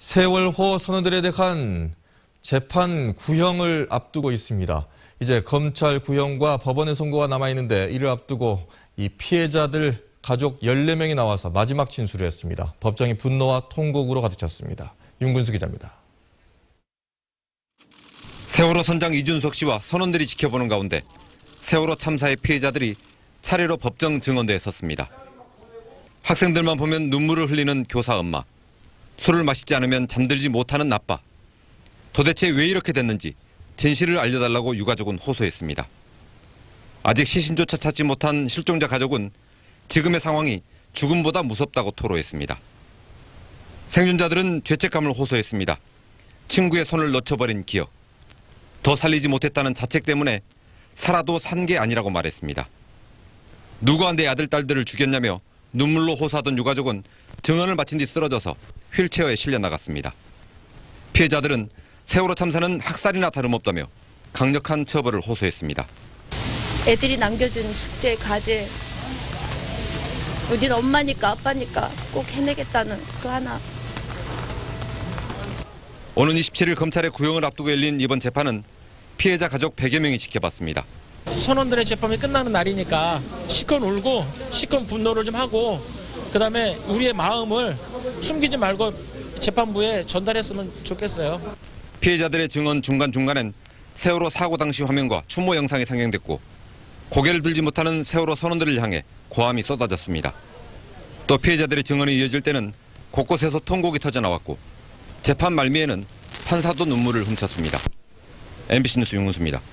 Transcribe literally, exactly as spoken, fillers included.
세월호 선원들에 대한 재판 구형을 앞두고 있습니다. 이제 검찰 구형과 법원의 선고가 남아있는데 이를 앞두고 이 피해자들 가족 열네 명이 나와서 마지막 진술을 했습니다. 법정이 분노와 통곡으로 가득 찼습니다. 윤근수 기자입니다. 세월호 선장 이준석 씨와 선원들이 지켜보는 가운데 세월호 참사의 피해자들이 차례로 법정 증언대에 섰습니다. 학생들만 보면 눈물을 흘리는 교사 엄마, 술을 마시지 않으면 잠들지 못하는 아빠. 도대체 왜 이렇게 됐는지 진실을 알려달라고 유가족은 호소했습니다. 아직 시신조차 찾지 못한 실종자 가족은 지금의 상황이 죽음보다 무섭다고 토로했습니다. 생존자들은 죄책감을 호소했습니다. 친구의 손을 놓쳐버린 기억. 더 살리지 못했다는 자책 때문에 살아도 산 게 아니라고 말했습니다. 누가 내 아들, 딸들을 죽였냐며 눈물로 호소하던 유가족은 증언을 마친 뒤 쓰러져서 휠체어에 실려 나갔습니다. 피해자들은 세월호 참사는 학살이나 다름없다며 강력한 처벌을 호소했습니다. 애들이 남겨준 숙제, 과제, 우린 엄마니까 아빠니까 꼭 해내겠다는 그 하나. 오는 이십칠일 검찰의 구형을 앞두고 열린 이번 재판은 피해자 가족 백여 명이 지켜봤습니다. 선원들의 재판이 끝나는 날이니까 시컷 울고 시컷 분노를 좀 하고 그다음에 우리의 마음을 숨기지 말고 재판부에 전달했으면 좋겠어요. 피해자들의 증언 중간중간엔 세월호 사고 당시 화면과 추모 영상이 상영됐고 고개를 들지 못하는 세월호 선원들을 향해 고함이 쏟아졌습니다. 또 피해자들의 증언이 이어질 때는 곳곳에서 통곡이 터져나왔고 재판 말미에는 판사도 눈물을 훔쳤습니다. 엠비씨 뉴스 윤근수입니다.